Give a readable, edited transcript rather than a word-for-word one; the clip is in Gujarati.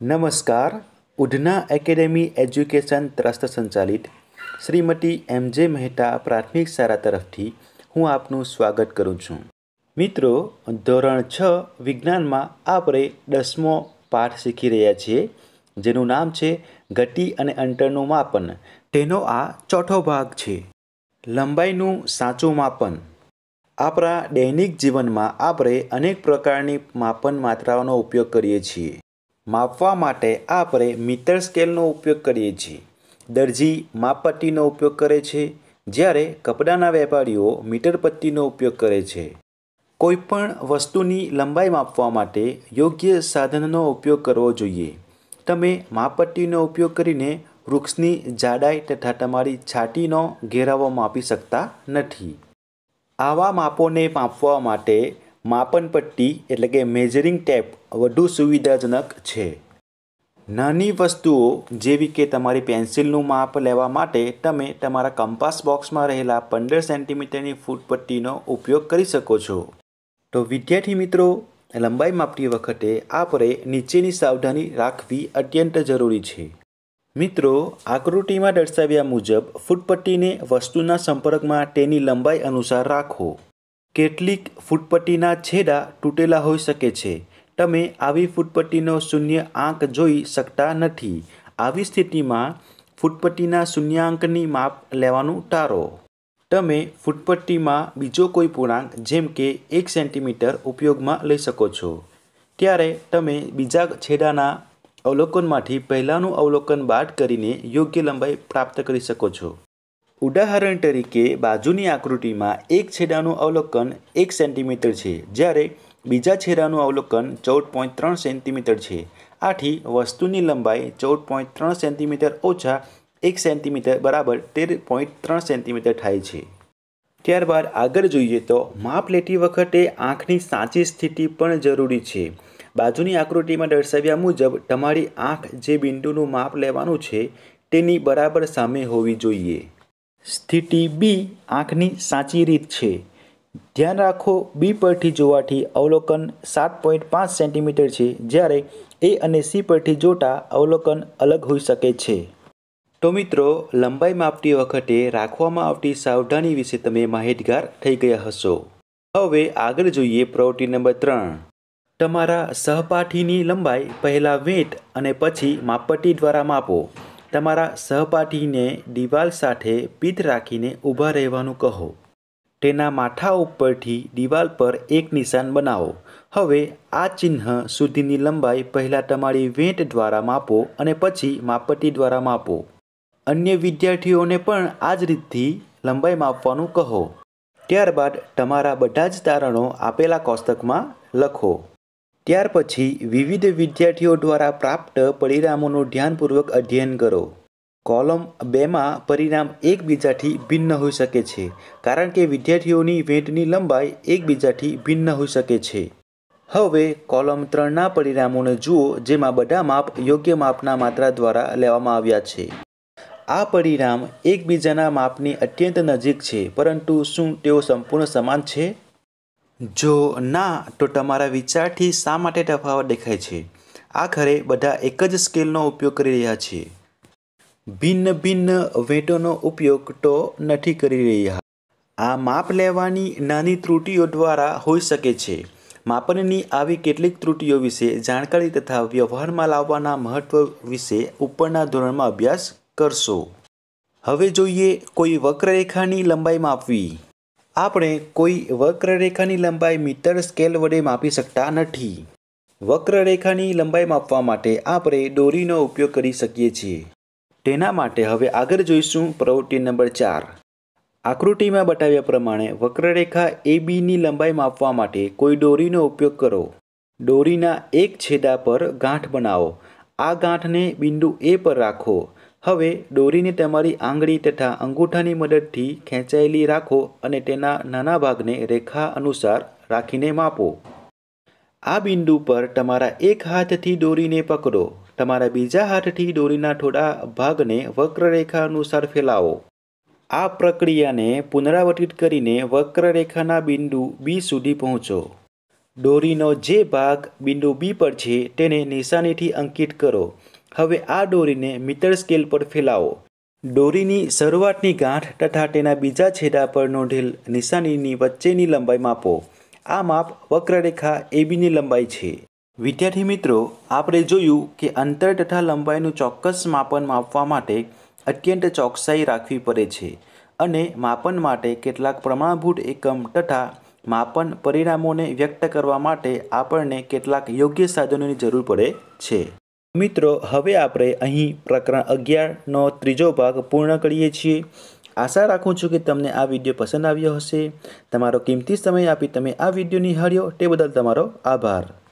નમસ્કાર. ઉધના એકેડેમી એજ્યુકેશન ટ્રસ્ટ સંચાલિત શ્રીમતી એમ.જે. મહેતા પ્રાથમિક શાળા તરફથી હું આપનું સ્વાગત કરું છું. મિત્રો, ધોરણ 6 વિજ્ઞાનમાં આપણે 10મો પાઠ શીખી રહ્યા છીએ, જેનું નામ છે ગતિ અને અંતરનું માપન. તેનો આ ચોથો ભાગ છે. લંબાઈનું સાચું માપન. આપણા દૈનિક જીવનમાં આપણે અનેક પ્રકારની માપન માત્રાઓનો ઉપયોગ કરીએ છીએ. માપવા માટે આપણે મીટર સ્કેલનો ઉપયોગ કરીએ છીએ. દરજી માપપટ્ટીનો ઉપયોગ કરે છે, જ્યારે કપડાના વેપારીઓ મીટર પટ્ટીનો ઉપયોગ કરે છે. કોઈપણ વસ્તુની લંબાઈ માપવા માટે યોગ્ય સાધનનો ઉપયોગ કરવો જોઈએ. તમે માપપટ્ટીનો ઉપયોગ કરીને વૃક્ષની જાડાઈ તથા તમારી છાતીનો ઘેરાવો માપી શકતા નથી. આવા માપોને માપવા માટે માપન પટ્ટી એટલે કે મેઝરિંગ ટેપ વધુ સુવિધાજનક છે. નાની વસ્તુઓ જેવી કે તમારી પેન્સિલનું માપ લેવા માટે તમે તમારા કંપાસ બોક્સમાં રહેલા 15 સેન્ટીમીટરની ફૂટપટ્ટીનો ઉપયોગ કરી શકો છો. તો વિદ્યાર્થી મિત્રો, લંબાઈ માપતી વખતે આપણે નીચેની સાવધાની રાખવી અત્યંત જરૂરી છે. મિત્રો, આકૃતિમાં દર્શાવ્યા મુજબ ફૂટપટ્ટીને વસ્તુના સંપર્કમાં તેની લંબાઈ અનુસાર રાખો. કેટલીક ફૂટપટ્ટીના છેડા તૂટેલા હોઈ શકે છે. તમે આવી ફૂટપટ્ટીનો શૂન્ય આંક જોઈ શકતા નથી. આવી સ્થિતિમાં ફૂટપટ્ટીના શૂન્યાંકની માપ લેવાનું ટાળો. તમે ફૂટપટ્ટીમાં બીજો કોઈ પૂર્ણાંક જેમ કે 1 સેન્ટીમીટર ઉપયોગમાં લઈ શકો છો. ત્યારે તમે બીજા છેડાના અવલોકનમાંથી પહેલાંનું અવલોકન બાદ કરીને યોગ્ય લંબાઈ પ્રાપ્ત કરી શકો છો. ઉદાહરણ તરીકે, બાજુની આકૃતિમાં એક છેડાનું અવલોકન 1 સેન્ટીમીટર છે, જ્યારે બીજા છેડાનું અવલોકન 14.3 સેન્ટીમીટર છે. આથી વસ્તુની લંબાઈ 14.3 સેન્ટીમીટર ઓછા 1 સેન્ટીમીટર બરાબર 13.3 સેન્ટીમીટર થાય છે. ત્યારબાદ આગળ જોઈએ તો માપ લેતી વખતે આંખની સાચી સ્થિતિ પણ જરૂરી છે. બાજુની આકૃતિમાં દર્શાવ્યા મુજબ તમારી આંખ જે બિંદુનું માપ લેવાનું છે તેની બરાબર સામે હોવી જોઈએ. સ્થિતિ બી આંખની સાચી રીત છે. ધ્યાન રાખો, બી પરથી જોવાથી અવલોકન 7.5 સેન્ટીમીટર છે, જ્યારે એ અને સી પરથી જોતા અવલોકન અલગ હોઈ શકે છે. તો મિત્રો, લંબાઈ માપતી વખતે રાખવામાં આવતી સાવધાની વિશે તમે માહિતગાર થઈ ગયા હશો. હવે આગળ જોઈએ પ્રવૃત્તિ નંબર 3. તમારા સહપાઠીની લંબાઈ પહેલાં વેંત અને પછી માપપટ્ટી દ્વારા માપો. તમારા સહપાઠીને દિવાલ સાથે પીઠ રાખીને ઊભા રહેવાનું કહો. તેના માથા ઉપરથી દિવાલ પર એક નિશાન બનાવો. હવે આ ચિહ્ન સુધીની લંબાઈ પહેલાં તમારી વેંત દ્વારા માપો અને પછી માપપટ્ટી દ્વારા માપો. અન્ય વિદ્યાર્થીઓને પણ આ જ રીતથી લંબાઈ માપવાનું કહો. ત્યારબાદ તમારા બધા જ તારણો આપેલા કોષ્ટકમાં લખો. ત્યાર પછી વિવિધ વિદ્યાર્થીઓ દ્વારા પ્રાપ્ત પરિણામોનું ધ્યાનપૂર્વક અધ્યયન કરો. કોલમ 2માં પરિણામ એકબીજાથી ભિન્ન હોઈ શકે છે, કારણ કે વિદ્યાર્થીઓની વેંતની લંબાઈ એકબીજાથી ભિન્ન હોઈ શકે છે. હવે કોલમ 3ના પરિણામોને જુઓ, જેમાં બધા માપ યોગ્ય માપના માત્રા દ્વારા લેવામાં આવ્યા છે. આ પરિણામ એકબીજાના માપની અત્યંત નજીક છે, પરંતુ શું તેઓ સંપૂર્ણ સમાન છે? જો ના, તો તમારા વિચારથી શા માટે તફાવત દેખાય છે? આખરે બધા એક જ સ્કેલનો ઉપયોગ કરી રહ્યા છે. ભિન્ન ભિન્ન વેંતોનો ઉપયોગ તો નથી કરી રહ્યા. આ માપ લેવાની નાની ત્રુટિઓ દ્વારા હોઈ શકે છે. માપનની આવી કેટલીક ત્રુટિઓ વિશે જાણકારી તથા વ્યવહારમાં લાવવાના મહત્વ વિશે ઉપરના ધોરણમાં અભ્યાસ કરશો. હવે જોઈએ કોઈ વક્રરેખાની લંબાઈ માપવી. આપણે કોઈ વક્રરેખાની લંબાઈ મીટર સ્કેલ વડે માપી શકતા નથી. વક્રરેખાની લંબાઈ માપવા માટે આપણે દોરીનો ઉપયોગ કરી શકીએ છીએ. તેના માટે હવે આગળ જોઈશું પ્રવૃત્તિ નંબર 4. આકૃતિમાં બતાવ્યા પ્રમાણે વક્રરેખા ABની લંબાઈ માપવા માટે કોઈ દોરીનો ઉપયોગ કરો. દોરીના એક છેડા પર ગાંઠ બનાવો. આ ગાંઠને બિંદુ A પર રાખો. હવે દોરીને તમારી આંગળી તથા અંગૂઠાની મદદથી ખેંચાયેલી રાખો અને તેના નાના ભાગને રેખા અનુસાર રાખીને માપો. આ બિંદુ પર તમારા એક હાથથી દોરીને પકડો. તમારા બીજા હાથથી દોરીના થોડા ભાગને વક્રરેખા અનુસાર ફેલાવો. આ પ્રક્રિયાને પુનરાવર્તિત કરીને વક્રરેખાના બિંદુ B સુધી પહોંચો. દોરીનો જે ભાગ બિંદુ બી પર છે તેને નિશાનીથી અંકિત કરો. હવે આ દોરીને મીટર સ્કેલ પર ફેલાવો. દોરીની શરૂઆતની ગાંઠ તથા તેના બીજા છેડા પર નોંધેલ નિશાનીની વચ્ચેની લંબાઈ માપો. આ માપ વક્રરેખા એબીની લંબાઈ છે. વિદ્યાર્થી મિત્રો, આપણે જોયું કે અંતર તથા લંબાઈનું ચોક્કસ માપન માપવા માટે અત્યંત ચોકસાઈ રાખવી પડે છે અને માપન માટે કેટલાક પ્રમાણભૂત એકમ તથા માપન પરિણામોને વ્યક્ત કરવા માટે આપણને કેટલાક યોગ્ય સાધનોની જરૂર પડે છે. મિત્રો, હવે આપણે અહીં પ્રકરણ 11નો ત્રીજો ભાગ પૂર્ણ કરીએ છીએ. આશા રાખું છું કે તમને આ વિડીયો પસંદ આવ્યો હશે. તમારો કિંમતી સમય આપી તમે આ વિડીયો નિહાળ્યો તે બદલ તમારો આભાર.